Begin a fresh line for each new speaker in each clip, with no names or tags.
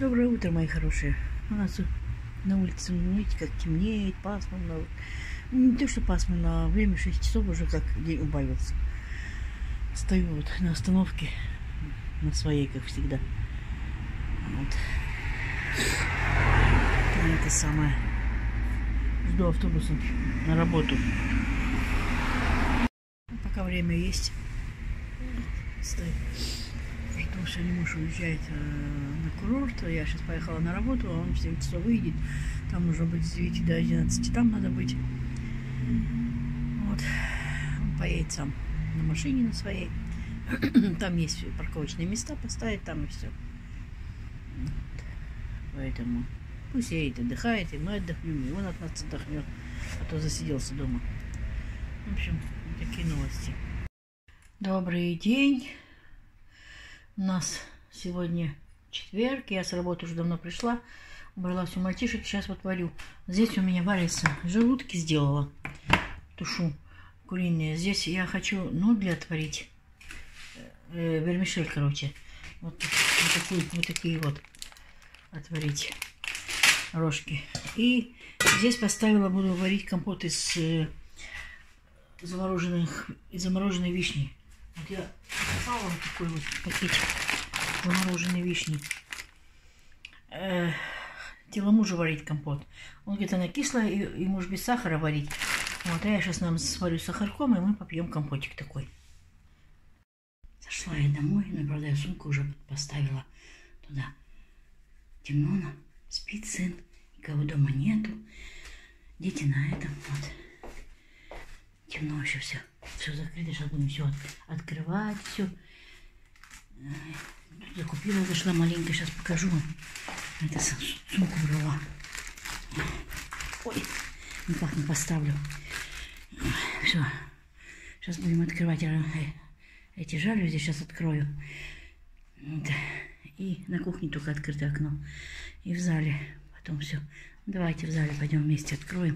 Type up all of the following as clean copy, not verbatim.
Доброе утро, мои хорошие. У нас тут на улице, видите, как темнеет, пасмурно. Не то, что пасмурно, а время 6 часов уже как день убавился. Стою вот на остановке, на своей, как всегда. Вот. Это самое. Жду автобуса на работу. Пока время есть. Стою. Жду, сегодня муж уезжает на курорт. Я сейчас поехала на работу, а он в 7 часов выйдет. Там нужно быть с 9 до 11. Там надо быть. Вот. Он поедет сам на машине на своей. Там есть парковочные места, поставить там и все. Вот. Поэтому пусть едет, отдыхает, и мы отдохнем, и он от нас отдохнет, а то засиделся дома. В общем, такие новости. Добрый день. У нас сегодня четверг, я с работы уже давно пришла, убрала все мальчишек, сейчас вот варю. Здесь у меня варится, желудки сделала, тушу куриные. Здесь я хочу нудли отварить, вермишель, короче, вот такие вот отварить рожки. И здесь поставила, буду варить компот из замороженной вишни. Вот я достала вот такой вот пакетик замороженной вишни. Хотела мужу варить компот. Он говорит, она кислая, и может без сахара варить. Вот, а я сейчас нам сварю с сахарком, и мы попьем компотик такой. Зашла я домой, набрала я сумку, уже поставила туда. Темно, спит сын, никого дома нету. Дети на этом, вот. Темно еще все. Все закрыто, сейчас будем все открывать, все. Закупила, зашла маленько, сейчас покажу вам. Это сумку брала. Ой, никак не поставлю. Все. Сейчас будем открывать эти жалюзи, сейчас открою. Вот. И на кухне только открытое окно. И в зале потом все. Давайте в зале пойдем вместе откроем.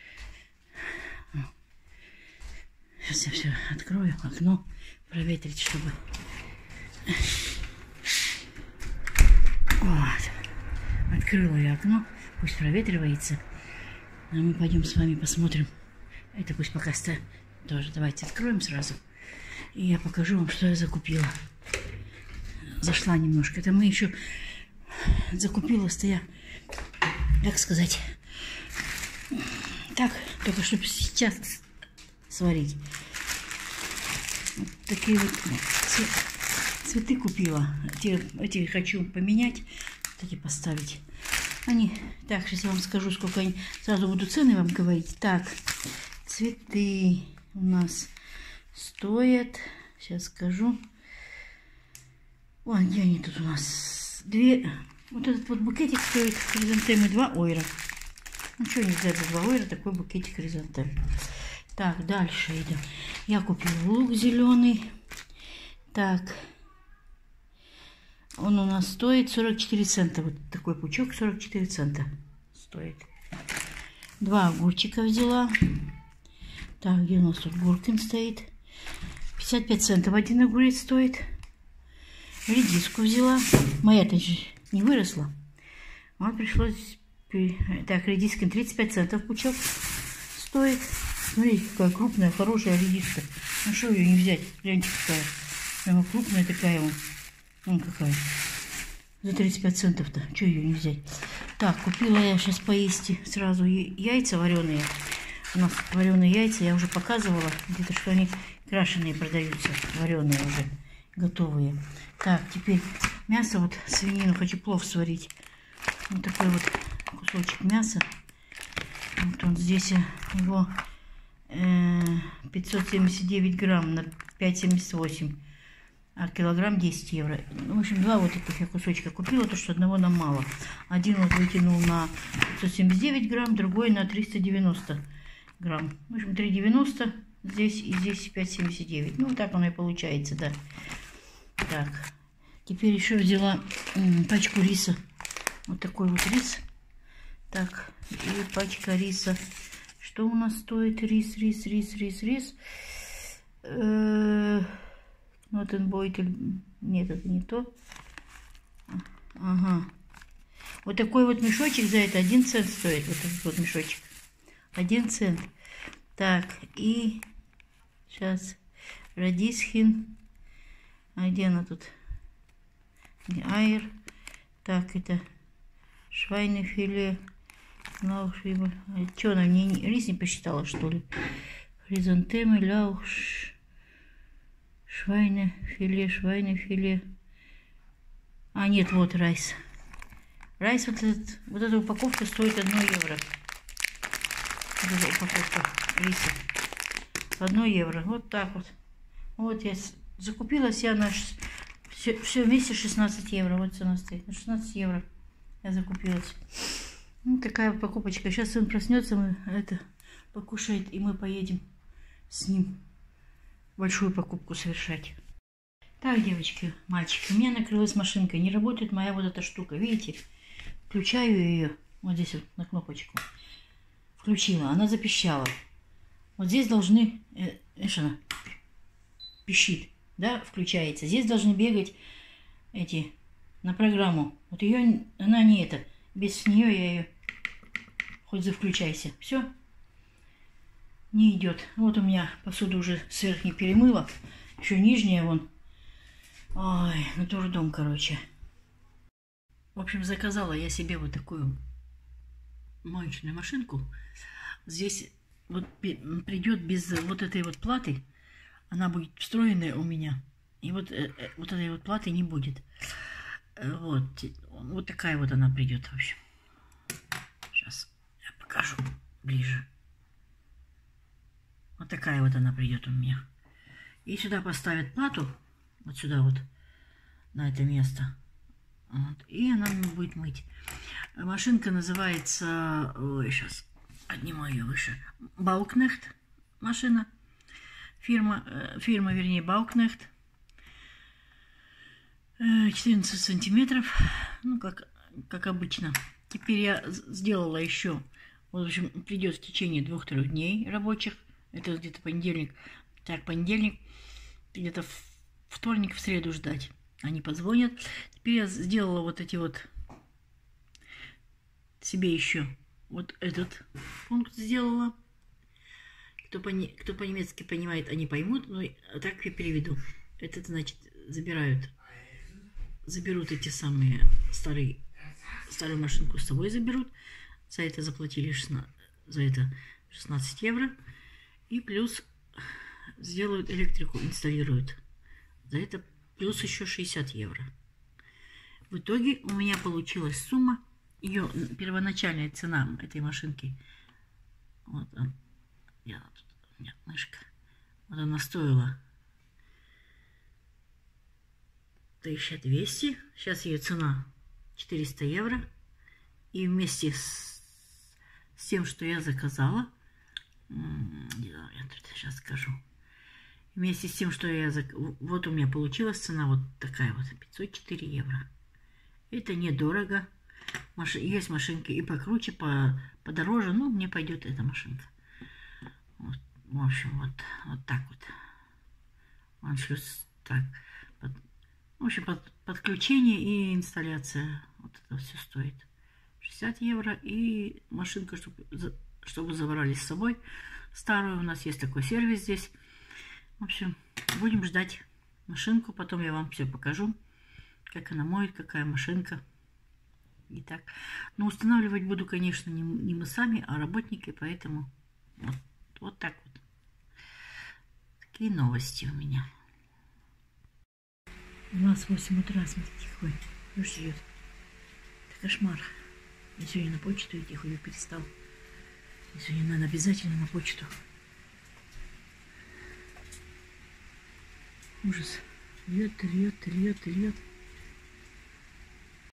Сейчас я все открою, окно проветрить, чтобы... Вот. Открыла я окно, пусть проветривается. А мы пойдем с вами посмотрим. Это пусть пока стоит. Тоже давайте откроем сразу. И я покажу вам, что я закупила. Зашла немножко. Это мы еще закупила-то я, как сказать, так, только чтобы сейчас сварить. Вот такие вот цветы купила. Эти хочу поменять, эти поставить. Они, так, сейчас я вам скажу, сколько они, сразу буду цены вам говорить. Так, цветы у нас стоят, сейчас скажу. Вон, где они тут у нас? Вот этот вот букетик стоит хризантемы 2 ойра. Ну, что нельзя за 2 ойра такой букетик хризантем. Так, дальше идем. Я купила лук зеленый. Так. Он у нас стоит 44 цента. Вот такой пучок 44 цента стоит. 2 огурчика взяла. Так, где у нас тут Гуркин стоит? 55 центов один огурец стоит. Редиску взяла. Моя-то же не выросла. Вот пришлось... Так, редиска 35 центов пучок стоит. Смотрите, какая крупная, хорошая редиска. Ну что ее не взять? Гляньте, какая. Прямо крупная такая вот. Вон какая. За 35 центов-то. Что ее не взять? Так, купила я сейчас поесть сразу яйца вареные. У нас вареные яйца я уже показывала. Где-то что они крашеные продаются. Вареные уже. Готовые. Так, теперь мясо, вот свинину хочу плов сварить. Вот такой вот кусочек мяса. Вот он здесь его 579 грамм на 5,78. А килограмм 10 евро. В общем, 2 вот таких я кусочка купила, то что одного нам мало. Один вот вытянул на 579 грамм, другой на 390 грамм. В общем, 3,90 здесь и здесь 5,79. Ну, вот так оно и получается, да. Так, теперь еще взяла пачку риса. Вот такой вот рис. Так, и пачка риса. Что у нас стоит рис? Нотенбойтель. Нет, это не то. Ага. Вот такой вот мешочек за это 1 цент стоит. Вот этот вот мешочек. 1 цент. Так, и сейчас радисхин. А где она тут? Айр. Так, это швайнефиле. Лаушвиба. А что, она мне рис не посчитала, что ли? Хризантемы, ляуш. Швайнефиле. А, нет, вот райс. Райс, вот эта упаковка стоит 1 евро. Вот эта упаковка риса. 1 евро. Вот так вот. Вот я закупилась я на все вместе 16 евро. Вот цена стоит. На 16 евро я закупилась. Ну, такая покупочка. Сейчас сын проснется, мы это покушает, и мы поедем с ним большую покупку совершать. Так, девочки, мальчики, у меня накрылась машинка. Не работает моя вот эта штука. Видите? Включаю ее. Вот здесь вот на кнопочку. Включила. Она запищала. Вот здесь должны... она пищит. Да, включается. Здесь должны бегать эти на программу. Вот ее... Она не это. Без нее я ее... Хоть завключайся. Все. Не идет. Вот у меня посуду уже сверх не перемыла. Еще нижняя вон. Ой, ну трудом, короче. В общем, заказала я себе вот такую моечную машинку. Здесь вот придет без вот этой вот платы. Она будет встроенная у меня. И вот этой вот платы не будет. Вот такая вот она придет, в общем. Сейчас я покажу ближе. Вот такая вот она придет у меня. И сюда поставят плату. Вот сюда вот, на это место. Вот, и она будет мыть. Машинка называется... Ой, сейчас подниму ее выше. Bauknecht машина. Фирма, вернее, Bauknecht. 14 сантиметров. Ну, как обычно. Теперь я сделала еще... В общем, придет в течение 2-3 дней рабочих. Это где-то понедельник. Так, понедельник. Где-то вторник, в среду ждать. Они позвонят. Теперь я сделала вот эти вот себе еще вот этот пункт сделала. Кто по-немецки понимает, они поймут, но так я переведу. Это значит заберут эти самые старую машинку с собой заберут. За это заплатили 16 евро. И плюс сделают электрику, инсталируют. За это плюс еще 60 евро. В итоге у меня получилась сумма. Ее первоначальная цена этой машинки. Вот у меня мышка. Вот она стоила 1200. Сейчас ее цена 400 евро. И вместе с тем, что я заказала, я сейчас скажу. Вместе с тем, что вот у меня получилась цена вот такая вот, 504 евро. Это недорого. Есть машинки и покруче, подороже, но мне пойдет эта машинка. Вот, в общем, вот так вот. Аншлюс, так. В общем, подключение и инсталляция. Вот это все стоит 60 евро. И машинка, чтобы забрали с собой. Старую, у нас есть такой сервис здесь. В общем, будем ждать машинку. Потом я вам все покажу, как она моет, какая машинка. И так. Но устанавливать буду, конечно, не мы сами, а работники. Поэтому вот так вот. Такие новости у меня. 28 утра, смотрите, какой дождь идет. Это кошмар. Я сегодня на почту идти ходю, перестал. И сегодня надо обязательно на почту. Ужас. Льет.